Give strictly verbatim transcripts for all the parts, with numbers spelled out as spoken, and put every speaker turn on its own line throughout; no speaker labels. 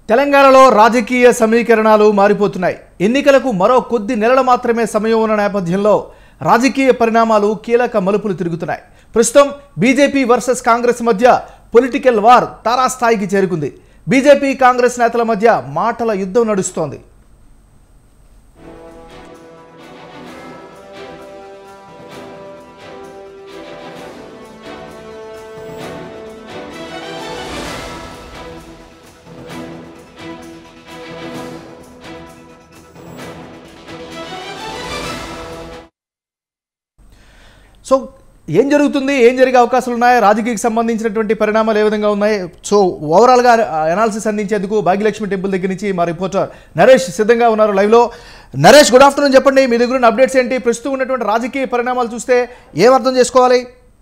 తెలంగాణలో రాజకీయ సమీకరణాలు మారిపోతున్నాయి. ఎన్నికలకు మరో కొద్ది నెలలు మాత్రమే సమయం ఉన్న నేపథ్యంలో రాజకీయ పరిణామాలు కీలక మలుపులు తిరుగుతున్నాయి. ప్రస్తుతం బీజేపీ వర్సెస్ కాంగ్రెస్ మధ్య పొలిటికల్ వార్ తారాస్థాయికి చేరుకుంది. బీజేపీ కాంగ్రెస్ నేతల మధ్య మాటల యుద్ధం నడుస్తోంది. సో ఏం జరుగుతుంది, ఏం జరిగే అవకాశాలు ఉన్నాయి, రాజకీయకి సంబంధించినటువంటి పరిణామాలు ఏ విధంగా ఉన్నాయి, సో ఓవరాల్గా అనాలిసిస్ అందించేందుకు భాగ్యలక్ష్మి టెంపుల్ దగ్గర నుంచి మా రిపోర్టర్ నరేష్ సిద్ధంగా ఉన్నారు లైవ్లో. Naresh, good afternoon. చెప్పండి, మీ దగ్గర ఉన్న అప్డేట్స్ ఏంటి? ప్రస్తుతం ఉన్నటువంటి రాజకీయ పరిణామాలు చూస్తే ఏం అర్థం చేసుకోవాలి?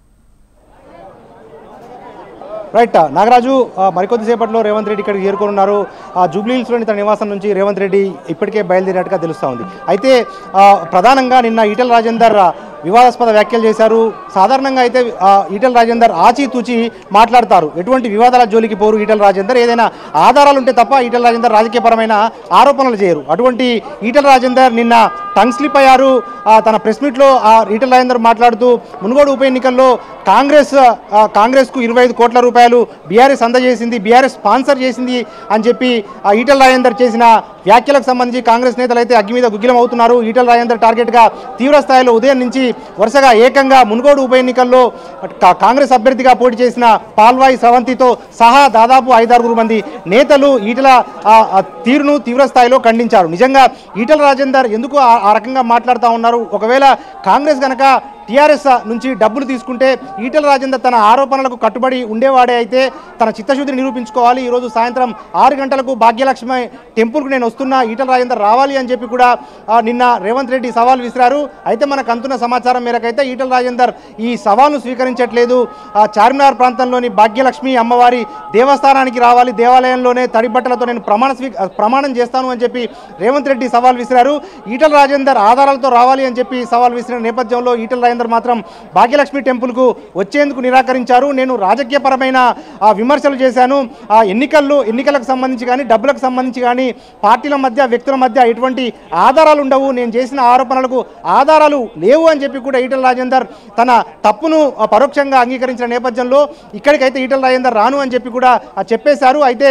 రైట్ నాగరాజు, మరికొద్దిసేపట్లో రేవంత్ రెడ్డి ఇక్కడికి చేరుకోనున్నారు. జూబ్లీహిల్స్లోని తన నివాసం నుంచి రేవంత్ రెడ్డి ఇప్పటికే బయలుదేరినట్టుగా తెలుస్తూ ఉంది. అయితే ప్రధానంగా నిన్న ఈటెల రాజేందర్ వివాదాస్పద వ్యాఖ్యలు చేశారు. సాధారణంగా అయితే ఈటెల రాజేందర్ ఆచితూచి మాట్లాడతారు, ఎటువంటి వివాదాల జోలికి పోరు ఈటెల రాజేందర్. ఏదైనా ఆధారాలు ఉంటే తప్ప ఈటెల రాజేందర్ రాజకీయపరమైన ఆరోపణలు చేయరు. అటువంటి ఈటెల రాజేందర్ నిన్న టంగ్ స్లిప్ అయ్యారు. తన ప్రెస్ మీట్లో ఈటెల రాజేందర్ మాట్లాడుతూ మునుగోడు ఉప ఎన్నికల్లో కాంగ్రెస్ కాంగ్రెస్కు ఇరవై ఐదు కోట్ల రూపాయలు బీఆర్ఎస్ అందజేసింది, బీఆర్ఎస్ స్పాన్సర్ చేసింది అని చెప్పి ఈటెల రాజేందర్ చేసిన వ్యాఖ్యలకు సంబంధించి కాంగ్రెస్ నేతలు అయితే అగ్గి మీద గుగ్గిలం అవుతున్నారు. ఈటెల రాజేందర్ టార్గెట్గా తీవ్ర స్థాయిలో ఉదయం నుంచి వరుసగా ఏకంగా మునుగోడు ఉప ఎన్నికల్లో కాంగ్రెస్ అభ్యర్థిగా పోటీ చేసిన పాల్వాయి స్రవంతితో సహా దాదాపు ఐదారుగురు మంది నేతలు ఈటెల తీరును తీవ్ర స్థాయిలో ఖండించారు. నిజంగా ఈటెల రాజేందర్ ఎందుకు ఆ రకంగా మాట్లాడుతూ ఉన్నారు? ఒకవేళ కాంగ్రెస్ కనుక టీఆర్ఎస్ నుంచి డబ్బులు తీసుకుంటే ఈటెల రాజేందర్ తన ఆరోపణలకు కట్టుబడి ఉండేవాడే అయితే తన చిత్తశుద్ధిని నిరూపించుకోవాలి. ఈరోజు సాయంత్రం ఆరు గంటలకు భాగ్యలక్ష్మి టెంపుల్కు నేను వస్తున్నా, ఈటెల రాజేందర్ రావాలి అని చెప్పి కూడా నిన్న రేవంత్ రెడ్డి సవాల్ విసిరారు. అయితే మనకు అందుతున్న సమాచారం మేరకైతే ఈటెల రాజేందర్ ఈ సవాల్ను స్వీకరించట్లేదు. చార్మినార్ ప్రాంతంలోని భాగ్యలక్ష్మి అమ్మవారి దేవస్థానానికి రావాలి, దేవాలయంలోనే తడి బట్టలతో నేను ప్రమాణ స్వీ ప్రమాణం చేస్తాను అని చెప్పి రేవంత్ రెడ్డి సవాల్ విసిరారు. ఈటెల రాజేందర్ ఆధారాలతో రావాలి అని చెప్పి సవాల్ విసిరిన నేపథ్యంలో ఈటెల రాజేందర్ మాత్రం భాగ్యలక్ష్మి టెంపుల్కు వచ్చేందుకు నిరాకరించారు. నేను రాజకీయపరమైన విమర్శలు చేశాను, ఎన్నికల్లో ఎన్నికలకు సంబంధించి కానీ డబ్బులకు సంబంధించి కానీ పార్టీల మధ్య వ్యక్తుల మధ్య ఎటువంటి ఆధారాలు ఉండవు, నేను చేసిన ఆరోపణలకు ఆధారాలు లేవు అని చెప్పి కూడా ఈటెల రాజేందర్ తన తప్పును పరోక్షంగా అంగీకరించిన నేపథ్యంలో ఇక్కడికైతే ఈటెల రాజేందర్ రాను అని చెప్పి కూడా చెప్పేశారు. అయితే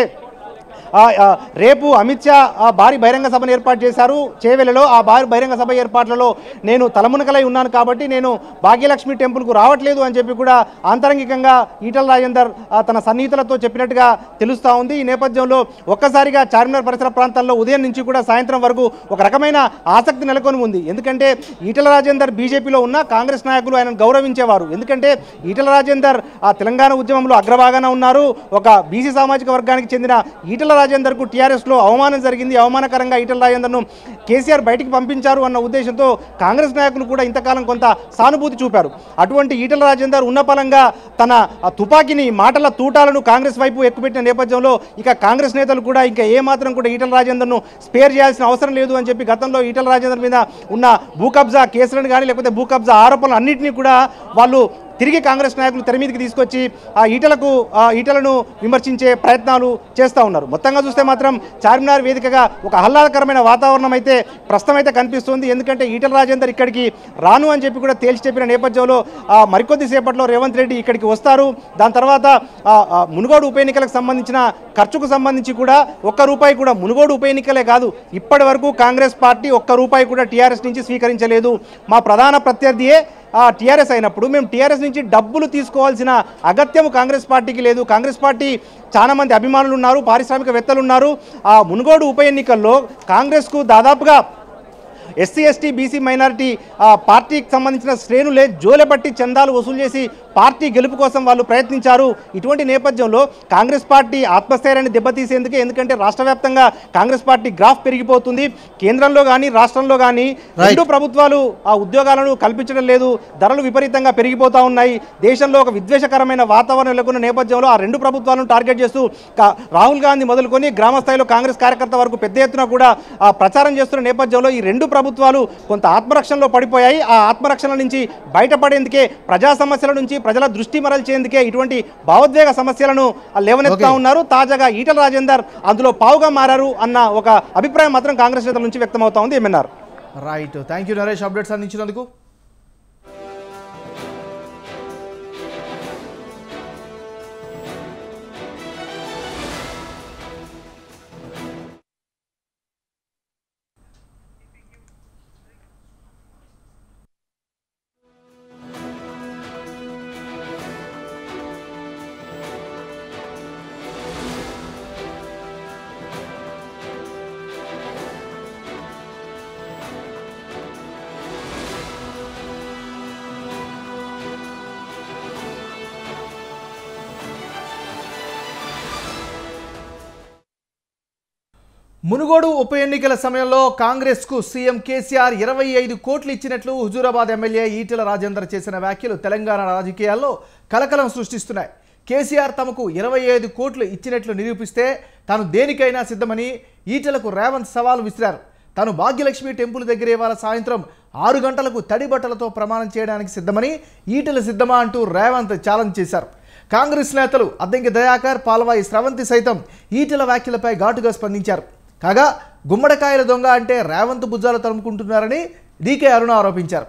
రేపు అమిత్ షా భారీ బహిరంగ సభను ఏర్పాటు చేశారు చేవెలలో. ఆ భారీ బహిరంగ సభ ఏర్పాట్లలో నేను తలమునకలై ఉన్నాను కాబట్టి నేను భాగ్యలక్ష్మి టెంపుల్కు రావట్లేదు అని చెప్పి కూడా ఆంతరంగికంగా ఈటెల రాజేందర్ తన సన్నిహితులతో చెప్పినట్టుగా తెలుస్తూ ఉంది. ఈ నేపథ్యంలో ఒక్కసారిగా చార్మినార్ పరిసర ప్రాంతాల్లో ఉదయం నుంచి కూడా సాయంత్రం వరకు ఒక రకమైన ఆసక్తి నెలకొని ఉంది. ఎందుకంటే ఈటెల రాజేందర్ బీజేపీలో ఉన్న కాంగ్రెస్ నాయకులు ఆయనను గౌరవించేవారు. ఎందుకంటే ఈటెల రాజేందర్ ఆ తెలంగాణ ఉద్యమంలో అగ్రభాగాన ఉన్నారు. ఒక బీసీ సామాజిక వర్గానికి చెందిన ఈటెల రాజేందర్కు టీఆర్ఎస్లో అవమానం జరిగింది. అవమానకరంగా ఈటెల రాజేందర్ను కేసీఆర్ బయటికి పంపించారు అన్న ఉద్దేశంతో కాంగ్రెస్ నాయకులు కూడా ఇంతకాలం కొంత సానుభూతి చూపారు. అటువంటి ఈటెల రాజేందర్ ఉన్నపలంగా తన తుపాకీని మాటల తూటాలను కాంగ్రెస్ వైపు ఎక్కుపెట్టిన నేపథ్యంలో ఇక కాంగ్రెస్ నేతలు కూడా ఇంకా ఏమాత్రం కూడా ఈటెల రాజేందర్ను స్పేర్ చేయాల్సిన అవసరం లేదు అని చెప్పి గతంలో ఈటెల రాజేందర్ మీద ఉన్న భూ కబ్జా కేసులను కానీ లేకపోతే భూ కబ్జా ఆరోపణలు అన్నింటినీ కూడా వాళ్ళు తిరిగి కాంగ్రెస్ నాయకులు తెర మీదకి తీసుకొచ్చి ఆ ఈటలకు ఆ ఈటలను విమర్శించే ప్రయత్నాలు చేస్తూ ఉన్నారు. మొత్తంగా చూస్తే మాత్రం చార్మినార్ వేదికగా ఒక ఆహ్లాదకరమైన వాతావరణం అయితే ప్రస్తుతం అయితే కనిపిస్తుంది. ఎందుకంటే ఈటెల రాజేందర్ ఇక్కడికి రాను అని చెప్పి కూడా తేల్చి చెప్పిన నేపథ్యంలో మరికొద్ది సేపట్లో రేవంత్ రెడ్డి ఇక్కడికి వస్తారు. దాని తర్వాత మునుగోడు ఉప ఎన్నికలకు సంబంధించిన ఖర్చుకు సంబంధించి కూడా ఒక్క రూపాయి కూడా మునుగోడు ఉప ఎన్నికలే కాదు, ఇప్పటి వరకు కాంగ్రెస్ పార్టీ ఒక్క రూపాయి కూడా టీఆర్ఎస్ నుంచి స్వీకరించలేదు. మా ప్రధాన ప్రత్యర్థియే టీఆర్ఎస్ అయినప్పుడు మేము టీఆర్ఎస్ నుంచి డబ్బులు తీసుకోవాల్సిన అగత్యం కాంగ్రెస్ పార్టీకి లేదు. కాంగ్రెస్ పార్టీ చాలా మంది అభిమానులు ఉన్నారు, పారిశ్రామికవేత్తలు ఉన్నారు. ఆ మునుగోడు ఉప ఎన్నికల్లో కాంగ్రెస్కు దాదాపుగా ఎస్సీ ఎస్టీ బీసీ మైనారిటీ పార్టీకి సంబంధించిన శ్రేణులే జోలెపట్టి చందాలు వసూలు చేసి పార్టీ గెలుపు కోసం వాళ్ళు ప్రయత్నించారు. ఇటువంటి నేపథ్యంలో కాంగ్రెస్ పార్టీ ఆత్మస్థైర్యాన్ని దెబ్బతీసేందుకే, ఎందుకంటే రాష్ట్ర వ్యాప్తంగా కాంగ్రెస్ పార్టీ గ్రాఫ్ పెరిగిపోతుంది. కేంద్రంలో కానీ రాష్ట్రంలో కానీ రెండు ప్రభుత్వాలు ఆ ఉద్యోగాలను కల్పించడం లేదు, ధరలు విపరీతంగా పెరిగిపోతూ ఉన్నాయి. దేశంలో ఒక విద్వేషకరమైన వాతావరణం నెలకొన్న నేపథ్యంలో ఆ రెండు ప్రభుత్వాలను టార్గెట్ చేస్తూ రాహుల్ గాంధీ మొదలుకొని గ్రామ స్థాయిలో కాంగ్రెస్ కార్యకర్త వరకు పెద్ద ఎత్తున కూడా ప్రచారం చేస్తున్న నేపథ్యంలో ఈ రెండు ప్రభుత్వాలు కొంత ఆత్మరక్షణలో పడిపోయాయి. ఆ ఆత్మరక్షణ నుంచి బయటపడేందుకే ప్రజా సమస్యల నుంచి ప్రజల దృష్టి మరల్చేందుకే ఇటువంటి భావోద్వేగ సమస్యలను లేవనెత్తుతా ఉన్నారు. తాజాగా ఈటల రాజేందర్ అందులో పావుగా మారారు అన్న ఒక అభిప్రాయం మాత్రం కాంగ్రెస్ నేతల నుంచి వ్యక్తమవుతా ఉంది. ఏమన్నారు?
Right, thank you Naresh updates అందించినందుకు. మునుగోడు ఉప ఎన్నికల సమయంలో కాంగ్రెస్కు సీఎం కేసీఆర్ ఇరవై ఐదు కోట్లు ఇచ్చినట్లు హుజూరాబాద్ ఎమ్మెల్యే ఈటెల రాజేందర్ చేసిన వ్యాఖ్యలు తెలంగాణ రాజకీయాల్లో కలకలం సృష్టిస్తున్నాయి. కేసీఆర్ తమకు ఇరవై ఐదు కోట్లు ఇచ్చినట్లు నిరూపిస్తే తాను దేనికైనా సిద్ధమని ఈటెలకు రేవంత్ సవాల్ విసిరారు. తాను భాగ్యలక్ష్మి టెంపుల్ దగ్గర ఇవాళ సాయంత్రం ఆరు గంటలకు తడి బట్టలతో ప్రమాణం చేయడానికి సిద్ధమని ఈటెల సిద్ధమా అంటూ రేవంత్ ఛాలెంజ్ చేశారు. కాంగ్రెస్ నేతలు అద్దంకి దయాకర్, పాల్వాయి స్రవంతి సైతం ఈటెల వ్యాఖ్యలపై ఘాటుగా స్పందించారు. కాగా గుమ్మడికాయల దొంగ అంటే రేవంత్ భుజాలు తరుముకుంటున్నారని డీకే అరుణ ఆరోపించారు.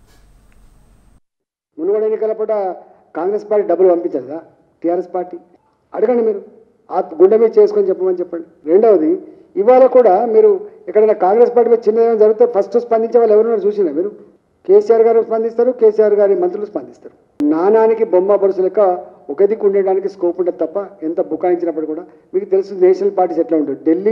మునుగోడు ఎన్నికల పూట కాంగ్రెస్ పార్టీ డబ్బులు పంపించదా? టీఆర్ఎస్ పార్టీ అడగండి, మీరు ఆ గుండె మీద చేసుకొని చెప్పమని చెప్పండి. రెండవది, ఇవాళ కూడా మీరు ఎక్కడైనా కాంగ్రెస్ పార్టీ మీద చిన్న ఏమైనా జరిగితే ఫస్ట్ స్పందించే వాళ్ళు ఎవరున్నారు చూసినా మీరు? కేసీఆర్ గారు స్పందిస్తారు, కేసీఆర్ గారి మంత్రులు స్పందిస్తారు. నానానికి బొమ్మ బరుసు లెక్క ఒక దిక్కు ఉండడానికి స్కోప్ ఉంటుంది తప్ప ఎంత బుకాయించినప్పుడు కూడా మీకు తెలుసు నేషనల్ పార్టీస్ ఎట్లా ఉంటుంది. ఢిల్లీ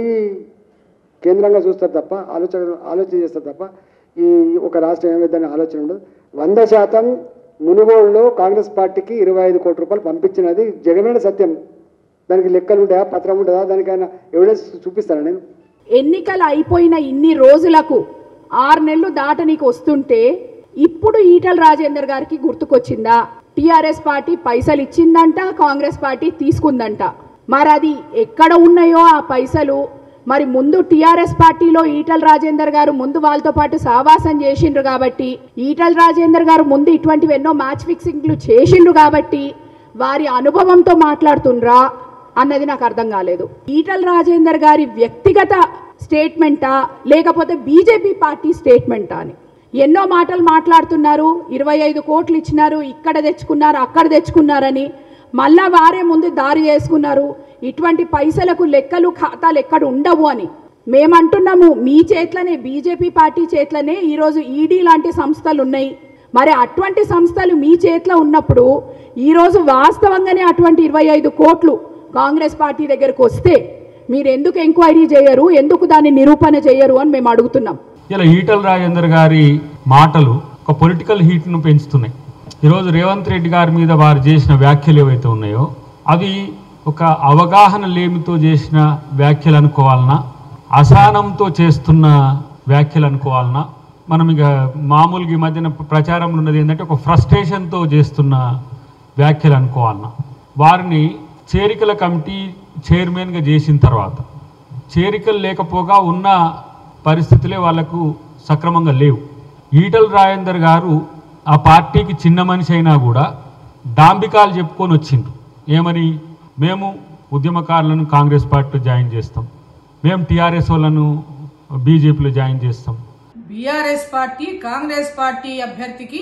కేంద్రంగా చూస్తారు తప్ప ఆలోచన ఆలోచన చేస్తారు తప్ప ఈ ఒక రాష్ట్రం ఏమైందని ఆలోచన ఉండదు. వంద శాతం మునుగోడులో కాంగ్రెస్ పార్టీకి ఇరవై ఐదు కోట్ల రూపాయలు పంపించినది జగమైన సత్యం. దానికి లెక్కలు ఉంటాయా, పత్రం ఉంటుందా, దానికైనా ఎవిడెన్స్ చూపిస్తాను నేను.
ఎన్నికలు అయిపోయిన ఇన్ని రోజులకు ఆరు నెలలు దాటనీకి వస్తుంటే ఇప్పుడు ఈటల రాజేందర్ గారికి గుర్తుకొచ్చిందా? టీఆర్ఎస్ పార్టీ పైసలు ఇచ్చిందంట, కాంగ్రెస్ పార్టీ తీసుకుందంట. మరి అది ఎక్కడ ఉన్నాయో ఆ పైసలు? మరి ముందు టీఆర్ఎస్ పార్టీలో ఈటల రాజేందర్ గారు ముందు వాళ్ళతో పాటు సావాసం చేసిండ్రు కాబట్టి, ఈటల రాజేందర్ గారు ముందు ఇటువంటివి ఎన్నో మ్యాచ్ ఫిక్సింగ్లు చేసిండ్రు కాబట్టి వారి అనుభవంతో మాట్లాడుతుండ్రా అన్నది నాకు అర్థం కాలేదు. ఈటల రాజేందర్ గారి వ్యక్తిగత స్టేట్మెంటా లేకపోతే బీజేపీ పార్టీ స్టేట్మెంటా అని ఎన్నో మాటలు మాట్లాడుతున్నారు. ఇరవై ఐదు కోట్లు ఇచ్చినారు, ఇక్కడ తెచ్చుకున్నారు, అక్కడ తెచ్చుకున్నారని మళ్ళా వారే ముందు దారి చేసుకున్నారు. ఇటువంటి పైసలకు లెక్కలు ఖాతాలు ఎక్కడ ఉండవు అని మేమంటున్నాము. మీ చేతిలోనే, బీజేపీ పార్టీ చేతిలోనే ఈరోజు ఈడీ లాంటి సంస్థలు ఉన్నాయి. మరి అటువంటి సంస్థలు మీ చేతిలో ఉన్నప్పుడు ఈరోజు వాస్తవంగానే అటువంటి ఇరవై ఐదు కోట్లు కాంగ్రెస్ పార్టీ దగ్గరకు వస్తే మీరు ఎందుకు ఎంక్వైరీ చేయరు, ఎందుకు దాన్ని నిరూపణ చేయరు అని మేము అడుగుతున్నాం.
ఇలా ఈటల రాజేందర్ గారి మాటలు ఒక పొలిటికల్ హీట్ను పెంచుతున్నాయి. ఈరోజు రేవంత్ రెడ్డి గారి మీద వారు చేసిన వ్యాఖ్యలు ఏవైతే ఉన్నాయో అవి ఒక అవగాహన లేమితో చేసిన వ్యాఖ్యలు అనుకోవాలన్నా, అసహనంతో చేస్తున్న వ్యాఖ్యలు అనుకోవాలన్నా, మనం ఇక మామూలుగా ఈ మధ్యన ప్రచారంలో ఉన్నది ఏంటంటే ఒక ఫ్రస్ట్రేషన్తో చేస్తున్న వ్యాఖ్యలు అనుకోవాలన్నా, వారిని చేరికల కమిటీ చైర్మన్గా చేసిన తర్వాత చేరికలు లేకపోగా ఉన్న పరిస్థితులే వాళ్లకు సక్రమంగా లేవు. ఈటల రాజేందర్ గారు ఆ పార్టీకి చిన్న మనిషి అయినా కూడా డాంబికాలు చెప్పుకొని వచ్చిండ్రు. ఏమని? మేము ఉద్యమకారులను కాంగ్రెస్ పార్టీలో జాయిన్ చేస్తాం, మేము టీఆర్ఎస్ వాళ్ళను బీజేపీలో జాయిన్ చేస్తాం.
బీఆర్ఎస్ పార్టీ కాంగ్రెస్ పార్టీ అభ్యర్థికి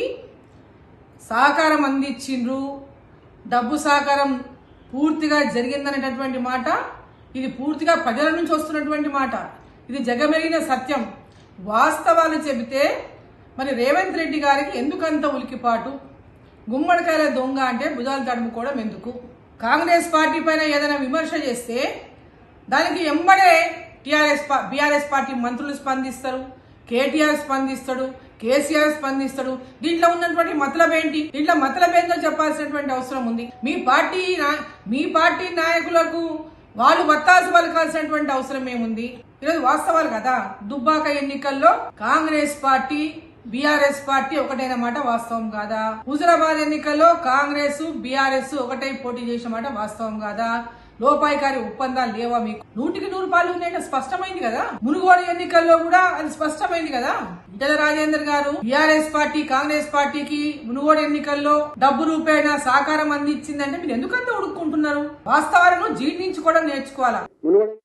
సహకారం అందించిండ్రు, డబ్బు సహకారం పూర్తిగా జరిగిందనేటటువంటి మాట ఇది పూర్తిగా ప్రజల నుంచి వస్తున్నటువంటి మాట. ఇది జగమెరిగిన సత్యం. వాస్తవాలు చెబితే మరి రేవంత్ రెడ్డి గారికి ఎందుకంత ఉలికిపాటు? గుమ్మడికాయల దొంగ అంటే భుజాలు తడుముకోవడం ఎందుకు? కాంగ్రెస్ పార్టీ పైన ఏదైనా విమర్శ చేస్తే దానికి ఎంబడే టీఆర్ఎస్ బీఆర్ఎస్ పార్టీ మంత్రులు స్పందిస్తారు, కేటీఆర్ స్పందిస్తాడు, కేసీఆర్ స్పందిస్తాడు. దీంట్లో ఉన్నటువంటి మతలబ్ ఏంటి? దీంట్లో మతలబ్ ఏంటో చెప్పాల్సినటువంటి అవసరం ఉంది. మీ పార్టీ మీ పార్టీ నాయకులకు వాళ్ళు వత్తాసు పలకాల్సినటువంటి అవసరం ఏముంది? ఈరోజు వాస్తవాలు కదా. దుబ్బాక ఎన్నికల్లో కాంగ్రెస్ పార్టీ బీఆర్ఎస్ పార్టీ ఒకటైన మాట వాస్తవం కాదా? హుజూరాబాద్ ఎన్నికల్లో కాంగ్రెస్ బీఆర్ఎస్ ఒకటై పోటీ చేసిన మాట వాస్తవం కాదా? లోపాయికారి ఒప్పందాలు లేవా మీకు? నూటికి నూరు పాలు ఉన్నాయంటే స్పష్టమైంది కదా. మునుగోడు ఎన్నికల్లో కూడా అది స్పష్టమైంది కదా. ఈటెల రాజేందర్ గారు టీఆర్ఎస్ పార్టీ కాంగ్రెస్ పార్టీకి మునుగోడు ఎన్నికల్లో డబ్బు రూపేణ సహకారం అందించిందంటే మీరు ఎందుకంత ఉడుక్కుంటున్నారు? వాస్తవాలను జీర్ణించుకోవడం నేర్చుకోవాలా.